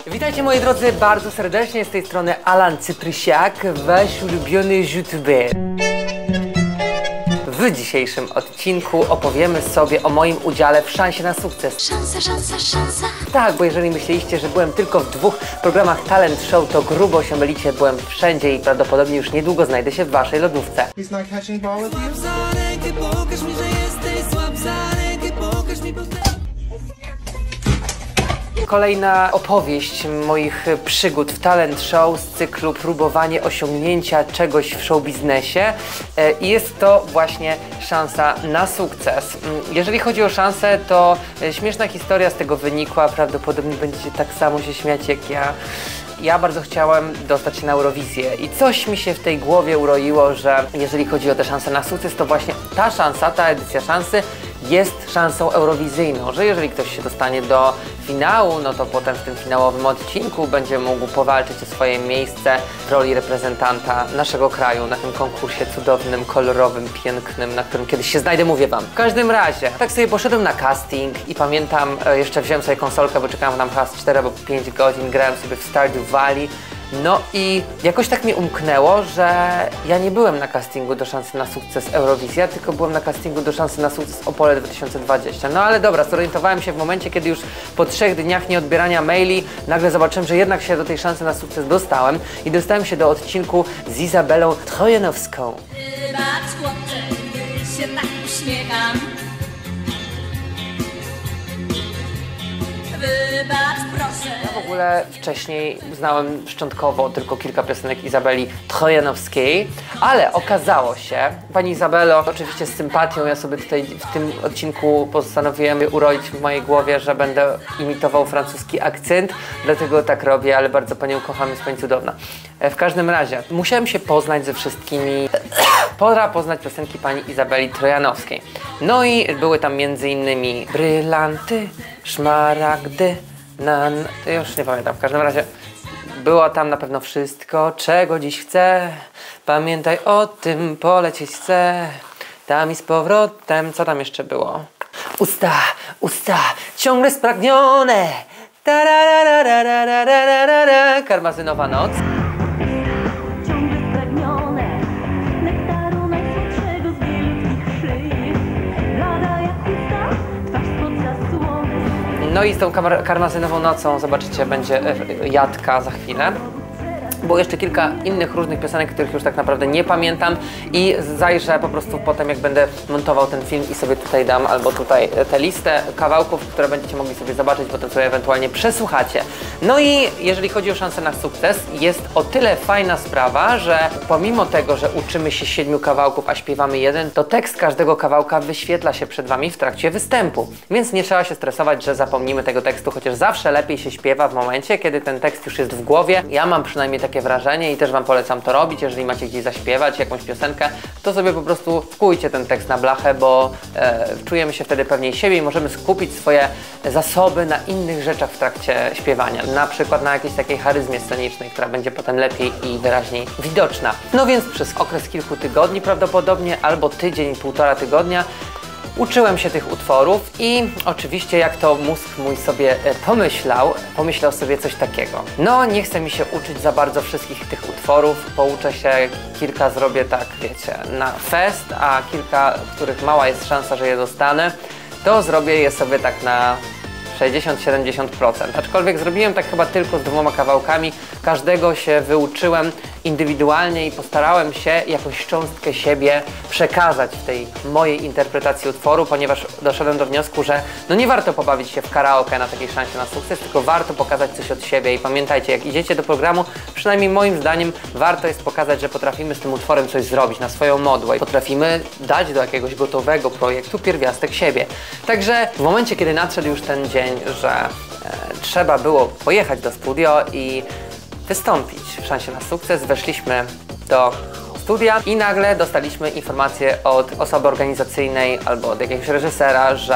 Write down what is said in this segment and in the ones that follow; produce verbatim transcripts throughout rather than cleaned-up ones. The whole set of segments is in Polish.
Witajcie moi drodzy bardzo serdecznie, z tej strony Alan Cyprysiak, wasz ulubiony youtuber. W dzisiejszym odcinku opowiemy sobie o moim udziale w Szansie na sukces. Szansa, szansa, szansa. Tak, bo jeżeli myśleliście, że byłem tylko w dwóch programach talent show, to grubo się mylicie, byłem wszędzie i prawdopodobnie już niedługo znajdę się w waszej lodówce. Kolejna opowieść moich przygód w talent show z cyklu próbowanie osiągnięcia czegoś w show biznesie i jest to właśnie szansa na sukces. Jeżeli chodzi o szansę, to śmieszna historia z tego wynikła, prawdopodobnie będziecie tak samo się śmiać jak ja. Ja bardzo chciałem dostać się na Eurowizję i coś mi się w tej głowie uroiło, że jeżeli chodzi o tę szansę na sukces, to właśnie ta szansa, ta edycja szansy jest szansą eurowizyjną, że jeżeli ktoś się dostanie do finału, no to potem w tym finałowym odcinku będzie mógł powalczyć o swoje miejsce w roli reprezentanta naszego kraju na tym konkursie cudownym, kolorowym, pięknym, na którym kiedyś się znajdę, mówię wam. W każdym razie, tak sobie poszedłem na casting i pamiętam, jeszcze wziąłem sobie konsolkę, bo czekałem tam chyba z cztery albo pięć godzin, grałem sobie w Stardew Valley. No i jakoś tak mi umknęło, że ja nie byłem na castingu do szansy na sukces Eurowizja, tylko byłem na castingu do szansy na sukces Opole dwa tysiące dwadzieścia. No ale dobra, zorientowałem się w momencie, kiedy już po trzech dniach nieodbierania maili nagle zobaczyłem, że jednak się do tej szansy na sukces dostałem i dostałem się do odcinku z Izabelą Trojanowską. Wybacz chłopcze, gdy się tak uśmiecham. Wybacz proszę. Ja w ogóle wcześniej znałem szczątkowo tylko kilka piosenek Izabeli Trojanowskiej, ale okazało się, pani Izabelo, oczywiście z sympatią, ja sobie tutaj w tym odcinku postanowiłem uroić w mojej głowie, że będę imitował francuski akcent, dlatego tak robię, ale bardzo panią kocham, jest pani cudowna. W każdym razie, musiałem się poznać ze wszystkimi, pora poznać piosenki pani Izabeli Trojanowskiej. No i były tam między innymi brylanty, szmaragdy, nan... już nie pamiętam, w każdym razie było tam na pewno wszystko, czego dziś chcę. Pamiętaj o tym, polecieć chcę. Tam i z powrotem, co tam jeszcze było? Usta, usta, ciągle spragnione. Karmazynowa noc. No i z tą karmazynową nocą, zobaczycie, będzie jadka za chwilę. Było jeszcze kilka innych różnych piosenek, których już tak naprawdę nie pamiętam i zajrzę po prostu potem, jak będę montował ten film i sobie tutaj dam, albo tutaj tę listę kawałków, które będziecie mogli sobie zobaczyć, potem sobie ewentualnie przesłuchacie. No i jeżeli chodzi o szansę na sukces, jest o tyle fajna sprawa, że pomimo tego, że uczymy się siedmiu kawałków, a śpiewamy jeden, to tekst każdego kawałka wyświetla się przed wami w trakcie występu. Więc nie trzeba się stresować, że zapomnimy tego tekstu, chociaż zawsze lepiej się śpiewa w momencie, kiedy ten tekst już jest w głowie. Ja mam przynajmniej takie wrażenie i też wam polecam to robić. Jeżeli macie gdzieś zaśpiewać jakąś piosenkę, to sobie po prostu wkujcie ten tekst na blachę, bo e, czujemy się wtedy pewniej siebie i możemy skupić swoje zasoby na innych rzeczach w trakcie śpiewania. Na przykład na jakiejś takiej charyzmie scenicznej, która będzie potem lepiej i wyraźniej widoczna. No więc przez okres kilku tygodni prawdopodobnie, albo tydzień, półtora tygodnia uczyłem się tych utworów i oczywiście jak to mózg mój sobie pomyślał, pomyślał sobie coś takiego. No nie chce mi się uczyć za bardzo wszystkich tych utworów, pouczę się, kilka zrobię tak, wiecie, na fest, a kilka, w których mała jest szansa, że je dostanę, to zrobię je sobie tak na sześćdziesiąt do siedemdziesięciu procent. Aczkolwiek zrobiłem tak chyba tylko z dwoma kawałkami, każdego się wyuczyłem indywidualnie i postarałem się jakąś cząstkę siebie przekazać w tej mojej interpretacji utworu, ponieważ doszedłem do wniosku, że no nie warto pobawić się w karaoke na takiej szansie na sukces, tylko warto pokazać coś od siebie i pamiętajcie, jak idziecie do programu, przynajmniej moim zdaniem warto jest pokazać, że potrafimy z tym utworem coś zrobić na swoją modłę i potrafimy dać do jakiegoś gotowego projektu pierwiastek siebie. Także w momencie, kiedy nadszedł już ten dzień, że e, trzeba było pojechać do studio i wystąpić w szansie na sukces, weszliśmy do studia i nagle dostaliśmy informację od osoby organizacyjnej albo od jakiegoś reżysera, że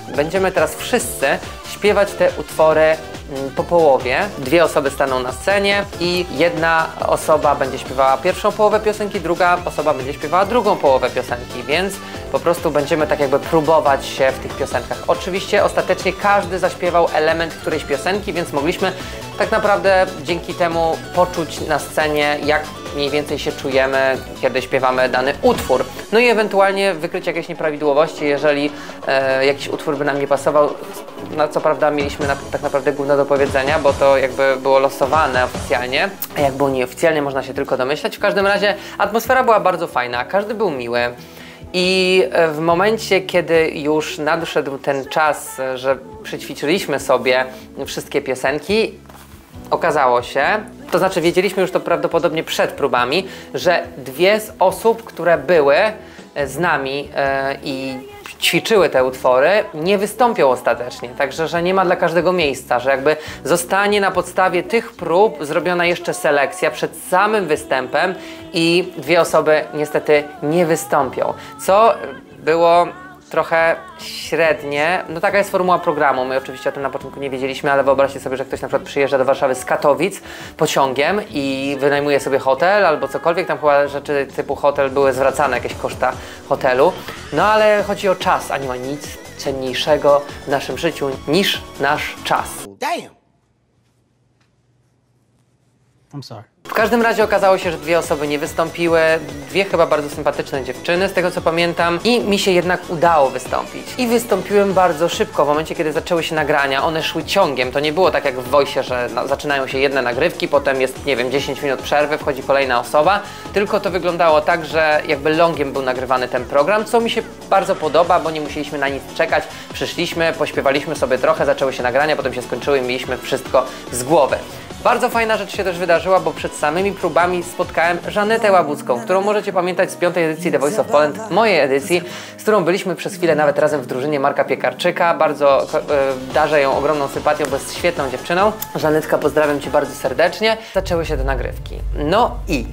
będziemy teraz wszyscy śpiewać te utwory po połowie. Dwie osoby staną na scenie i jedna osoba będzie śpiewała pierwszą połowę piosenki, druga osoba będzie śpiewała drugą połowę piosenki, więc po prostu będziemy tak jakby próbować się w tych piosenkach. Oczywiście ostatecznie każdy zaśpiewał element którejś piosenki, więc mogliśmy tak naprawdę dzięki temu poczuć na scenie, jak mniej więcej się czujemy, kiedy śpiewamy dany utwór. No i ewentualnie wykryć jakieś nieprawidłowości, jeżeli e, jakiś utwór by nam nie pasował. No co prawda mieliśmy na, tak naprawdę gówno do powiedzenia, bo to jakby było losowane oficjalnie, a jak było nieoficjalnie, można się tylko domyślać. W każdym razie atmosfera była bardzo fajna, każdy był miły. I w momencie, kiedy już nadszedł ten czas, że przećwiczyliśmy sobie wszystkie piosenki, okazało się, to znaczy wiedzieliśmy już to prawdopodobnie przed próbami, że dwie z osób, które były z nami e, i ćwiczyły te utwory, nie wystąpią ostatecznie, także że nie ma dla każdego miejsca, że jakby zostanie na podstawie tych prób zrobiona jeszcze selekcja przed samym występem i dwie osoby niestety nie wystąpią, co było trochę średnie. No taka jest formuła programu. My oczywiście o tym na początku nie wiedzieliśmy, ale wyobraźcie sobie, że ktoś na przykład przyjeżdża do Warszawy z Katowic pociągiem i wynajmuje sobie hotel albo cokolwiek. Tam chyba rzeczy typu hotel były zwracane, jakieś koszta hotelu. No ale chodzi o czas, a nie ma nic cenniejszego w naszym życiu niż nasz czas. Damn. I'm sorry. W każdym razie okazało się, że dwie osoby nie wystąpiły, dwie chyba bardzo sympatyczne dziewczyny, z tego co pamiętam, i mi się jednak udało wystąpić. I wystąpiłem bardzo szybko, w momencie kiedy zaczęły się nagrania, one szły ciągiem, to nie było tak jak w Voice'ie, że no, zaczynają się jedne nagrywki, potem jest, nie wiem, dziesięć minut przerwy, wchodzi kolejna osoba, tylko to wyglądało tak, że jakby longiem był nagrywany ten program, co mi się bardzo podoba, bo nie musieliśmy na nic czekać, przyszliśmy, pośpiewaliśmy sobie trochę, zaczęły się nagrania, potem się skończyły i mieliśmy wszystko z głowy. Bardzo fajna rzecz się też wydarzyła, bo przed samymi próbami spotkałem Żanetę Łabucką, którą możecie pamiętać z piątej edycji The Voice of Poland, mojej edycji, z którą byliśmy przez chwilę nawet razem w drużynie Marka Piekarczyka. Bardzo e, darzę ją ogromną sympatią, bo jest świetną dziewczyną. Żanetka, pozdrawiam Cię bardzo serdecznie. Zaczęły się te nagrywki. No i...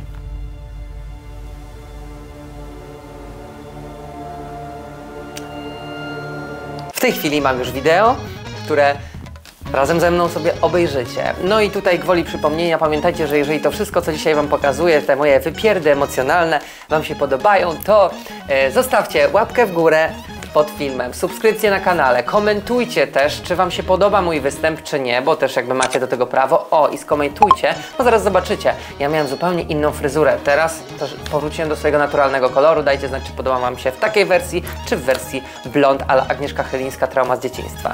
w tej chwili mam już wideo, które razem ze mną sobie obejrzycie. No i tutaj gwoli przypomnienia, pamiętajcie, że jeżeli to wszystko, co dzisiaj Wam pokazuję, te moje wypierdy emocjonalne Wam się podobają, to e, zostawcie łapkę w górę pod filmem, subskrypcję na kanale, komentujcie też, czy Wam się podoba mój występ, czy nie, bo też jakby macie do tego prawo. O, i skomentujcie, bo zaraz zobaczycie, ja miałem zupełnie inną fryzurę, teraz też powróciłem do swojego naturalnego koloru. Dajcie znać, czy podoba Wam się w takiej wersji, czy w wersji blond, ale Agnieszka Chylińska, trauma z dzieciństwa.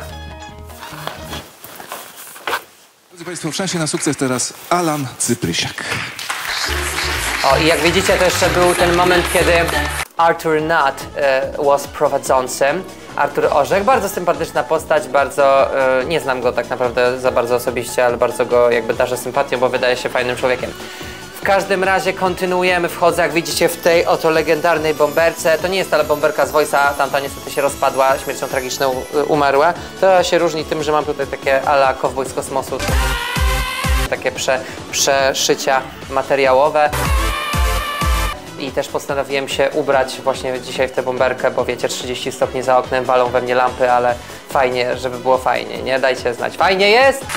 Drodzy Państwo, w szansie na sukces teraz Alan Cyprysiak. O, i jak widzicie, to jeszcze był ten moment, kiedy Artur Nat e, was prowadzącym. Artur Orzech, bardzo sympatyczna postać, bardzo, e, nie znam go tak naprawdę za bardzo osobiście, ale bardzo go jakby darzę sympatią, bo wydaje się fajnym człowiekiem. W każdym razie kontynuujemy, wchodzę, jak widzicie, w tej oto legendarnej bomberce. To nie jest ta bomberka z Voice'a, tamta niestety się rozpadła, śmiercią tragiczną umarła. To się różni tym, że mam tutaj takie ala Cowboy z kosmosu, takie prze, przeszycia materiałowe. I też postanowiłem się ubrać właśnie dzisiaj w tę bomberkę, bo wiecie, trzydzieści stopni za oknem, walą we mnie lampy, ale fajnie, żeby było fajnie, nie? Dajcie znać. Fajnie jest!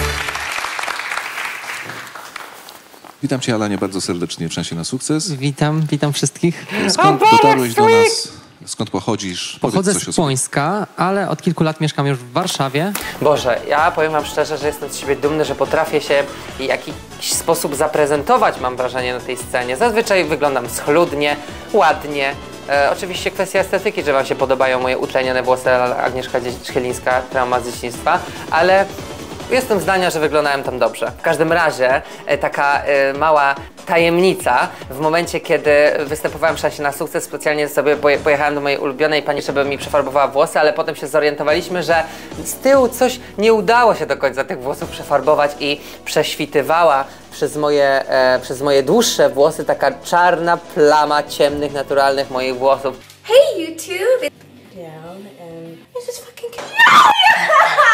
Witam Cię, Alanie, bardzo serdecznie w szansie na sukces. Witam, witam wszystkich. Skąd dotarłeś do nas? Skąd pochodzisz? Pochodzę Powiedz coś z o sobie. Płońska, ale od kilku lat mieszkam już w Warszawie. Boże, ja powiem Wam szczerze, że jestem z siebie dumny, że potrafię się w jakiś sposób zaprezentować, mam wrażenie, na tej scenie. Zazwyczaj wyglądam schludnie, ładnie. E, oczywiście kwestia estetyki, że Wam się podobają moje utlenione włosy, Agnieszka Chylińska, trauma z dzieciństwa, ale jestem zdania, że wyglądałem tam dobrze. W każdym razie e, taka e, mała tajemnica. W momencie, kiedy występowałem w szansie na sukces, specjalnie sobie poje pojechałem do mojej ulubionej pani, żeby mi przefarbowała włosy, ale potem się zorientowaliśmy, że z tyłu coś nie udało się do końca tych włosów przefarbować i prześwitywała przez moje, e, przez moje dłuższe włosy taka czarna plama ciemnych, naturalnych moich włosów. Hey YouTube! Down and it's just fucking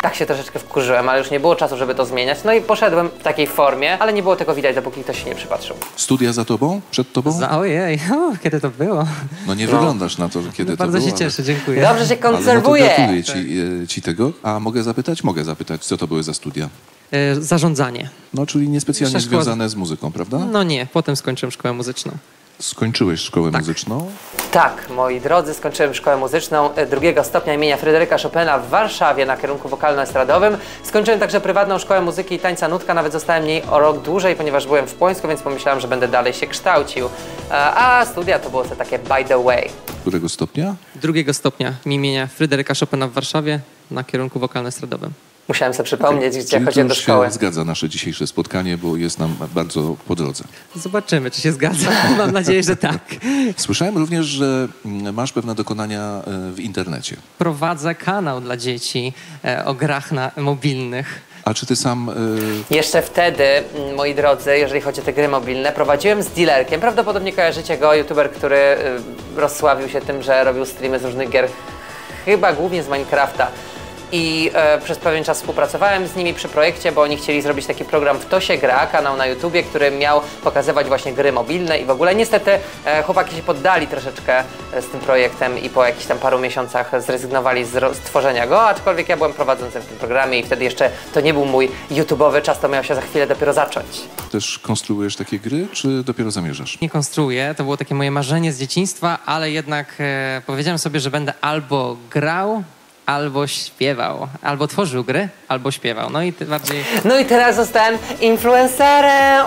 tak się troszeczkę wkurzyłem, ale już nie było czasu, żeby to zmieniać. No i poszedłem w takiej formie, ale nie było tego widać, dopóki ktoś się nie przypatrzył. Studia za tobą? Przed tobą? Za, ojej, o, kiedy to było? No nie wyglądasz na to, że kiedy No, to bardzo było. się cieszę, dziękuję. Dobrze się Ale, ale no to konserwuje. gratuluję ci, e, ci tego. A mogę zapytać? Mogę zapytać, co to były za studia? E, zarządzanie. No, czyli niespecjalnie Wyższa szkoła- związane z muzyką, prawda? No nie, potem skończyłem szkołę muzyczną. Skończyłeś szkołę muzyczną? Tak, moi drodzy, skończyłem szkołę muzyczną e, drugiego stopnia imienia Fryderyka Chopina w Warszawie na kierunku wokalno-estradowym. Skończyłem także prywatną szkołę muzyki i tańca Nutka, nawet zostałem w niej o rok dłużej, ponieważ byłem w Płońsku, więc pomyślałem, że będę dalej się kształcił. E, A studia to było to takie by the way. Którego stopnia? Drugiego stopnia imienia Fryderyka Chopina w Warszawie na kierunku wokalno-estradowym. Musiałem sobie przypomnieć, gdzie Czyli to chodziłem do już szkoły. się zgadza nasze dzisiejsze spotkanie, bo jest nam bardzo po drodze. Zobaczymy, czy się zgadza. Mam nadzieję, że tak. Słyszałem również, że mm, masz pewne dokonania e, w internecie. Prowadzę kanał dla dzieci e, o grach na, mobilnych. A czy ty sam... E, Jeszcze wtedy, mm, moi drodzy, jeżeli chodzi o te gry mobilne, prowadziłem z dealerkiem. Prawdopodobnie kojarzycie go, youtuber, który y, rozsławił się tym, że robił streamy z różnych gier, chyba głównie z Minecrafta. I e, przez pewien czas współpracowałem z nimi przy projekcie, bo oni chcieli zrobić taki program W To się gra, kanał na YouTubie, który miał pokazywać właśnie gry mobilne i w ogóle niestety e, chłopaki się poddali troszeczkę e, z tym projektem i po jakichś tam paru miesiącach zrezygnowali z, ro- z tworzenia go, aczkolwiek ja byłem prowadzącym w tym programie i wtedy jeszcze to nie był mój YouTube'owy czas, to miał się za chwilę dopiero zacząć. też konstruujesz takie gry, czy dopiero zamierzasz? Nie konstruuję, to było takie moje marzenie z dzieciństwa, ale jednak e, powiedziałem sobie, że będę albo grał, albo śpiewał, albo tworzył gry, albo śpiewał. No i ty bardziej... No i teraz zostałem influencerem!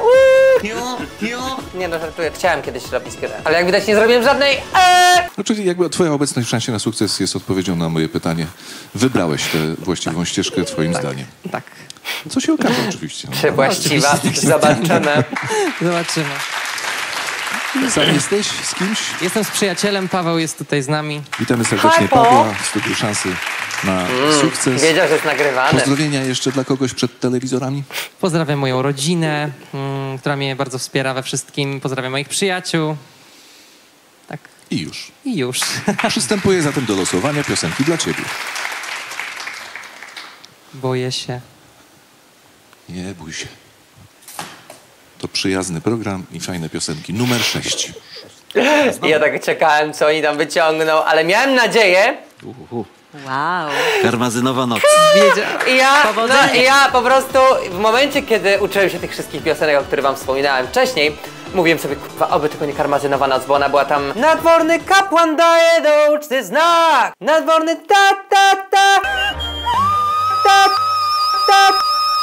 Uuu! Nie no, żartuję, chciałem kiedyś robić grę, ale jak widać nie zrobiłem żadnej eee! No, czyli jakby twoja obecność w Szansie na sukces jest odpowiedzią na moje pytanie. Wybrałeś tę właściwą ścieżkę, twoim zdaniem. Tak. Co się okaże oczywiście. No. Czy właściwa? Zobaczymy. Zobaczymy. Sam jesteś z kimś? Jestem z przyjacielem, Paweł jest tutaj z nami. Witamy serdecznie Hi, Paul. Pawła w studiu Szansy na sukces. Wiedział, że jest nagrywany. Pozdrowienia jeszcze dla kogoś przed telewizorami? Pozdrawiam moją rodzinę, mm, która mnie bardzo wspiera we wszystkim. Pozdrawiam moich przyjaciół. Tak. I już. I już. Przystępuję zatem do losowania piosenki dla ciebie. Boję się. Nie bój się. To przyjazny program i fajne piosenki. Numer sześć. I ja tak czekałem, co oni tam wyciągną, ale miałem nadzieję Uhu. Wow. Karmazynowa noc. Wiedziałem. i ja, no, Powodzenia. i ja po prostu w momencie, kiedy uczyłem się tych wszystkich piosenek, o których wam wspominałem wcześniej, mówiłem sobie, kurwa, oby tylko nie Karmazynowa noc, bo ona była tam nadworny kapłan daje do uczty znak, nadworny ta ta ta ta ta.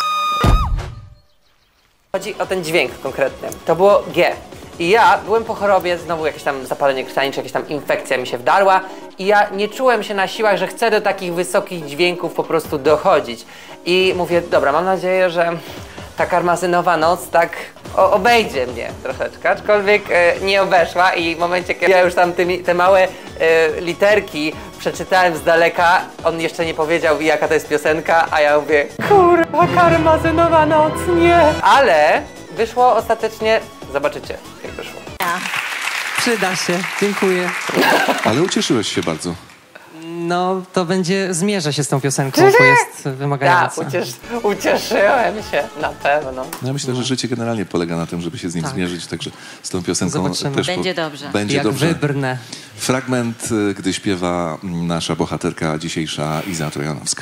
Chodzi o ten dźwięk konkretnie. To było G. I ja byłem po chorobie, znowu jakieś tam zapalenie krtani, czy jakaś tam infekcja mi się wdarła i ja nie czułem się na siłach, że chcę do takich wysokich dźwięków po prostu dochodzić. I mówię, dobra, mam nadzieję, że ta Karmazynowa noc tak o, obejdzie mnie troszeczkę, aczkolwiek e, nie obeszła i w momencie, kiedy ja już tam tymi, te małe e, literki przeczytałem z daleka, on jeszcze nie powiedział, jaka to jest piosenka, a ja mówię, kurwa, Karmazynowa noc, nie! Ale wyszło ostatecznie, zobaczycie, jak wyszło. Przyda się. Dziękuję. Ale ucieszyłeś się bardzo. No, to będzie, zmierzę się z tą piosenką, bo jest Tak, wymagająca. uciesz, ucieszyłem się, na pewno. No ja myślę, że życie generalnie polega na tym, żeby się z nim Tak. zmierzyć, także z tą piosenką Zobaczymy. też Będzie dobrze. Będzie Jak dobrze. wybrnę. Fragment, y, gdy śpiewa mm, nasza bohaterka dzisiejsza, Iza Trojanowska.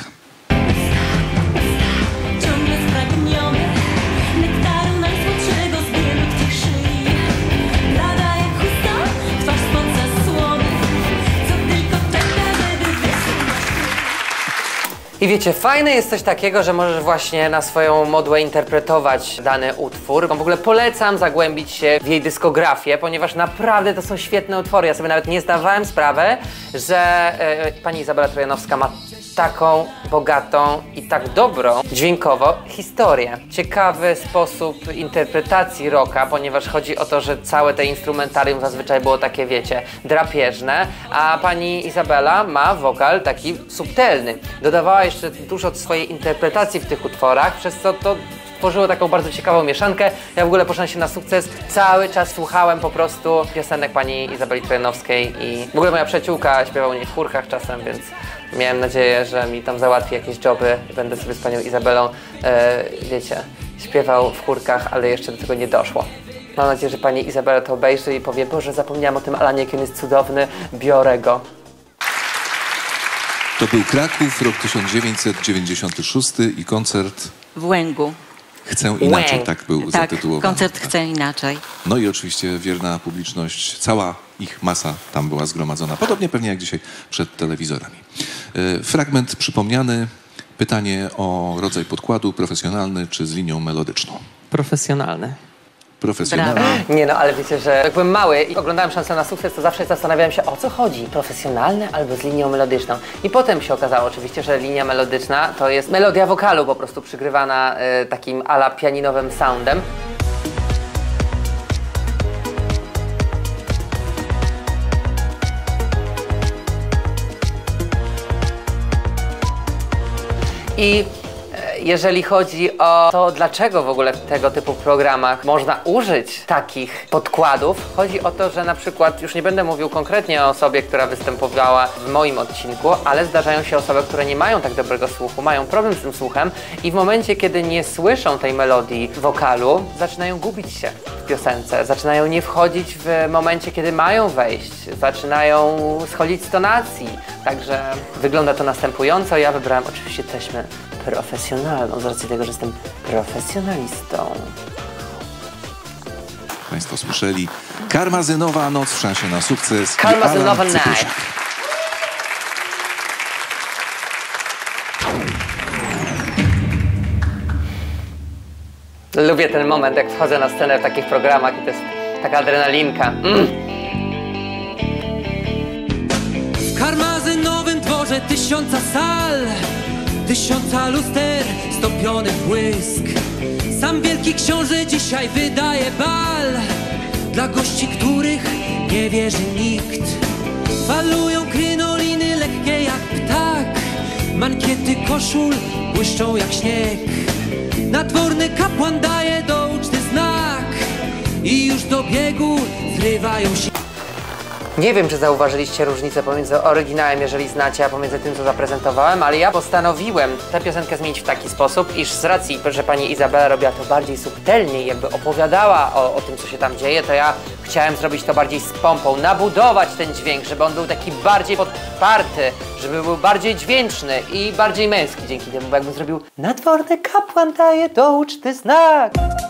Ciągle spragniony nektaru najsłodszego z wielkich szyi. Blada jak chusta, twarz spod zasłony, co tylko czeka, żeby wysunąć. I wiecie, fajne jest coś takiego, że możesz właśnie na swoją modłę interpretować dany utwór. W ogóle polecam zagłębić się w jej dyskografię, ponieważ naprawdę to są świetne utwory. Ja sobie nawet nie zdawałem sprawy, że e, pani Izabela Trojanowska ma taką bogatą i tak dobrą dźwiękowo historię. Ciekawy sposób interpretacji rocka, ponieważ chodzi o to, że całe te instrumentarium zazwyczaj było takie, wiecie, drapieżne, a pani Izabela ma wokal taki subtelny. Dodawała jeszcze dużo swojej interpretacji w tych utworach, przez co to stworzyło taką bardzo ciekawą mieszankę. Ja w ogóle poszedłem się na sukces. Cały czas słuchałem po prostu piosenek pani Izabeli Trojanowskiej i w ogóle moja przyjaciółka śpiewa u niej w chórkach czasem, więc miałem nadzieję, że mi tam załatwi jakieś joby i będę sobie z panią Izabelą, e, wiecie, śpiewał w chórkach, ale jeszcze do tego nie doszło. Mam nadzieję, że pani Izabela to obejrzy i powie: Boże, zapomniałam o tym Alanie, jak on jest cudowny, biorę go. To był Kraków, rok tysiąc dziewięćset dziewięćdziesiąty szósty i koncert W Łęgu. Chcę inaczej, Łęg. tak był Tak, zatytułowany. koncert Chcę inaczej. No i oczywiście wierna publiczność, cała ich masa tam była zgromadzona, podobnie pewnie jak dzisiaj przed telewizorami. E, fragment przypomniany, pytanie o rodzaj podkładu, profesjonalny czy z linią melodyczną? Profesjonalny. Profesjonalny. Brawo. Nie no, ale wiecie, że jak byłem mały i oglądałem Szansę na sukces, to zawsze zastanawiałem się, o co chodzi, profesjonalny albo z linią melodyczną. I potem się okazało oczywiście, że linia melodyczna to jest melodia wokalu po prostu przygrywana y, takim ala pianinowym soundem. I jeżeli chodzi o to, dlaczego w ogóle w tego typu programach można użyć takich podkładów, chodzi o to, że na przykład, już nie będę mówił konkretnie o osobie, która występowała w moim odcinku, ale zdarzają się osoby, które nie mają tak dobrego słuchu, mają problem z tym słuchem i w momencie, kiedy nie słyszą tej melodii wokalu, zaczynają gubić się w piosence, zaczynają nie wchodzić w momencie, kiedy mają wejść, zaczynają schodzić z tonacji. Także wygląda to następująco. Ja wybrałem oczywiście taśmę profesjonalną, z racji tego, że jestem profesjonalistą. Państwo słyszeli. Karmazynowa noc w Szansie na sukces. Karmazynowa i Alan night. Cyprusiak. Lubię ten moment, jak wchodzę na scenę w takich programach i to jest taka adrenalinka. Mm. W karmazynowym dworze tysiąca sal, tysiąca luster, stopiony w błysk. Sam wielki książę dzisiaj wydaje bal dla gości, których nie wierzy nikt. Falują krynoliny lekkie jak ptak, mankiety koszul błyszczą jak śnieg. Nadworny kapłan daje do uczty znak i już do biegu zrywają się. Nie wiem, czy zauważyliście różnicę pomiędzy oryginałem, jeżeli znacie, a pomiędzy tym, co zaprezentowałem, ale ja postanowiłem tę piosenkę zmienić w taki sposób, iż z racji, że pani Izabela robiła to bardziej subtelnie i jakby opowiadała o, o tym, co się tam dzieje, to ja chciałem zrobić to bardziej z pompą, nabudować ten dźwięk, żeby on był taki bardziej podparty, żeby był bardziej dźwięczny i bardziej męski dzięki temu, bo jakbym zrobił nadworny kapłan daje do uczty znak,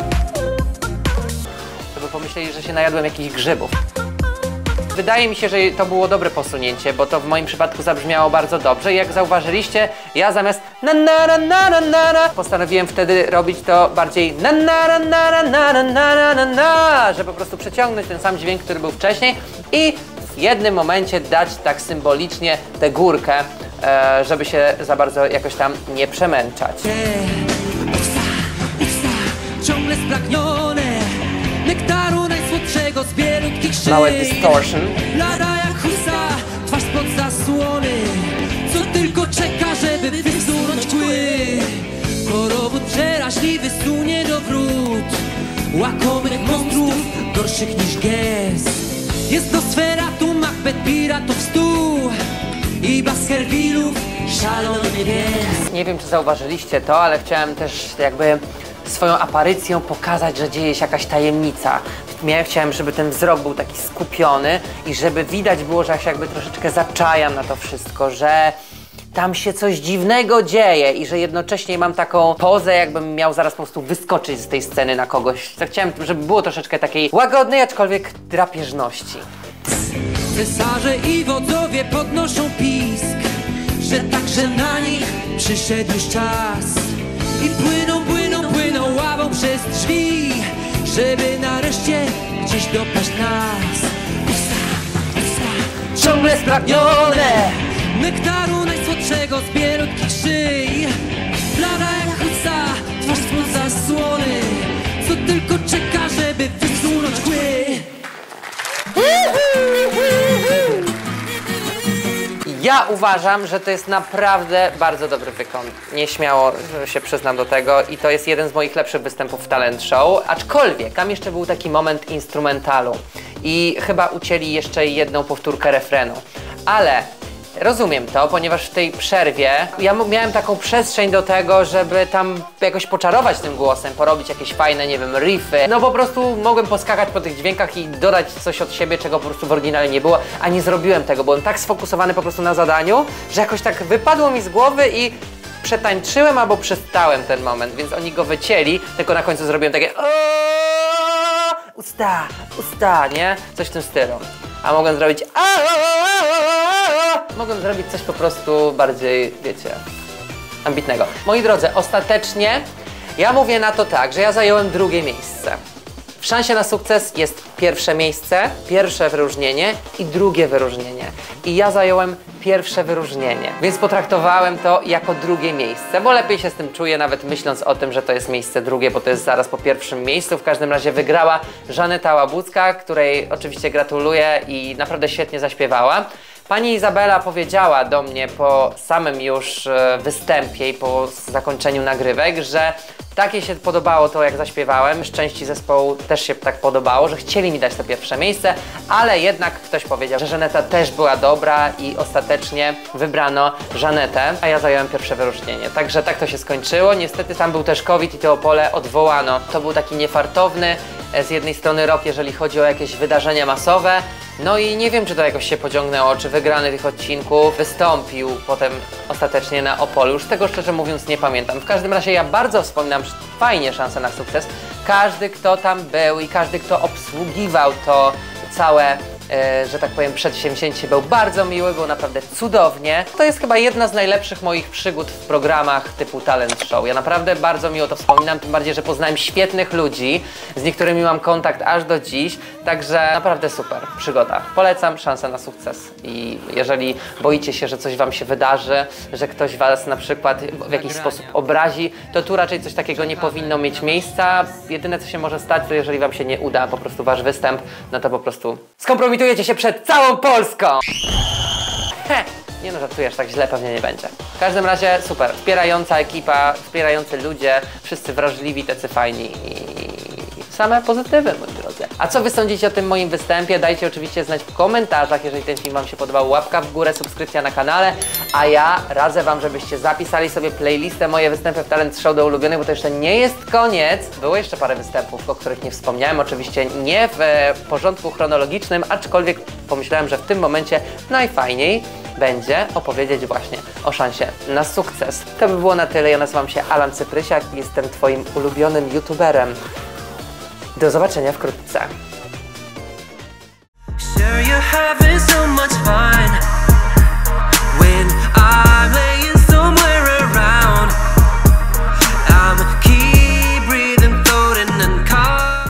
to by pomyśleli, że się najadłem jakichś grzybów. Wydaje mi się, że to było dobre posunięcie, bo to w moim przypadku zabrzmiało bardzo dobrze. I jak zauważyliście, ja zamiast na na na na na na na postanowiłem wtedy robić to bardziej na na na na na na na na na na, żeby po prostu przeciągnąć ten sam dźwięk, który był wcześniej i w jednym momencie dać tak symbolicznie tę górkę, e, żeby się za bardzo jakoś tam nie przemęczać. Usta, usta, ciągle spragnione nektaru najsłodszego z bielutkich szyi. Małe distortion. Lada jak husa, twarz spod zasłony, co tylko czeka, żeby wysunąć kły. Korowód przeraźliwy sunie do wrót łakomych monstrów, gorszych niż gest. Jest to sferatu, Macbeth piratów stół i Baskervillów szalony wiec. Nie wiem, czy zauważyliście to, ale chciałem też jakby swoją aparycją pokazać, że dzieje się jakaś tajemnica. Ja chciałem, żeby ten wzrok był taki skupiony i żeby widać było, że ja się jakby troszeczkę zaczajam na to wszystko, że tam się coś dziwnego dzieje i że jednocześnie mam taką pozę, jakbym miał zaraz po prostu wyskoczyć z tej sceny na kogoś. Tak chciałem, żeby było troszeczkę takiej łagodnej, aczkolwiek drapieżności. Cesarze i wodzowie podnoszą pisk, że także na nich przyszedł już czas. I płyną, płyną, płyną ławą przez drzwi, żeby nareszcie gdzieś dopaść nas. Usta, usta, Ciągle spragnione nektaru najsłodszego z bielutkich szyi. Blada jak husa, twarz spod zasłony, co tylko czeka, żeby wysunąć kły. Ja uważam, że to jest naprawdę bardzo dobry wykon. Nieśmiało się przyznam do tego i to jest jeden z moich lepszych występów w talent show, aczkolwiek tam jeszcze był taki moment instrumentalu i chyba ucięli jeszcze jedną powtórkę refrenu, ale rozumiem to, ponieważ w tej przerwie ja miałem taką przestrzeń do tego, żeby tam jakoś poczarować tym głosem, porobić jakieś fajne, nie wiem, riffy. No po prostu mogłem poskakać po tych dźwiękach i dodać coś od siebie, czego po prostu w oryginale nie było, a nie zrobiłem tego. Byłem tak sfokusowany po prostu na zadaniu, że jakoś tak wypadło mi z głowy i przetańczyłem albo przestałem ten moment, więc oni go wycięli, tylko na końcu zrobiłem takie usta, usta, nie? Coś w tym stylu. A mogłem zrobić mogłem zrobić coś po prostu bardziej, wiecie, ambitnego. Moi drodzy, ostatecznie ja mówię na to tak, że ja zająłem drugie miejsce. W szansie na sukces jest pierwsze miejsce, pierwsze wyróżnienie i drugie wyróżnienie. I ja zająłem pierwsze wyróżnienie, więc potraktowałem to jako drugie miejsce, bo lepiej się z tym czuję, nawet myśląc o tym, że to jest miejsce drugie, bo to jest zaraz po pierwszym miejscu. W każdym razie wygrała Żaneta Łabucka, której oczywiście gratuluję i naprawdę świetnie zaśpiewała. Pani Izabela powiedziała do mnie po samym już występie i po zakończeniu nagrywek, że tak jej się podobało to, jak zaśpiewałem. Z części zespołu też się tak podobało, że chcieli mi dać to pierwsze miejsce, ale jednak ktoś powiedział, że Żaneta też była dobra i ostatecznie wybrano Żanetę, a ja zająłem pierwsze wyróżnienie. Także tak to się skończyło. Niestety tam był też COVID i to Opole odwołano. To był taki niefartowny z jednej strony rok, jeżeli chodzi o jakieś wydarzenia masowe. No i nie wiem, czy to jakoś się pociągnęło, czy wygrany tych odcinków wystąpił potem ostatecznie na Opolu. Już tego szczerze mówiąc nie pamiętam. W każdym razie ja bardzo wspominam fajnie Szansę na sukces. Każdy, kto tam był i każdy, kto obsługiwał to całe, e, że tak powiem, przedsięwzięcie, był bardzo miły, było naprawdę cudownie. To jest chyba jedna z najlepszych moich przygód w programach typu talent show. Ja naprawdę bardzo miło to wspominam, tym bardziej, że poznałem świetnych ludzi, z niektórymi mam kontakt aż do dziś, także naprawdę super przygoda. Polecam Szansę na sukces i jeżeli boicie się, że coś wam się wydarzy, że ktoś was na przykład w jakiś sposób obrazi, to tu raczej coś takiego nie powinno mieć miejsca. Jedyne, co się może stać, to jeżeli wam się nie uda po prostu wasz występ, no to po prostu skompromitujecie się przed całą Polską! Heh. Nie no, żartujesz, tak źle pewnie nie będzie. W każdym razie super, wspierająca ekipa, wspierający ludzie, wszyscy wrażliwi, tacy fajni i same pozytywy, moi drodzy. A co wy sądzicie o tym moim występie? Dajcie oczywiście znać w komentarzach, jeżeli ten film wam się podobał, łapka w górę, subskrypcja na kanale, a ja radzę wam, żebyście zapisali sobie playlistę moje występy w Talent Show do ulubionych, bo to jeszcze nie jest koniec. Było jeszcze parę występów, o których nie wspomniałem, oczywiście nie w e, porządku chronologicznym, aczkolwiek pomyślałem, że w tym momencie najfajniej będzie opowiedzieć właśnie o Szansie na sukces. To by było na tyle. Ja nazywam się Alan Cyprysiak i jestem twoim ulubionym youtuberem. Do zobaczenia wkrótce. Sure, you're having so much fun.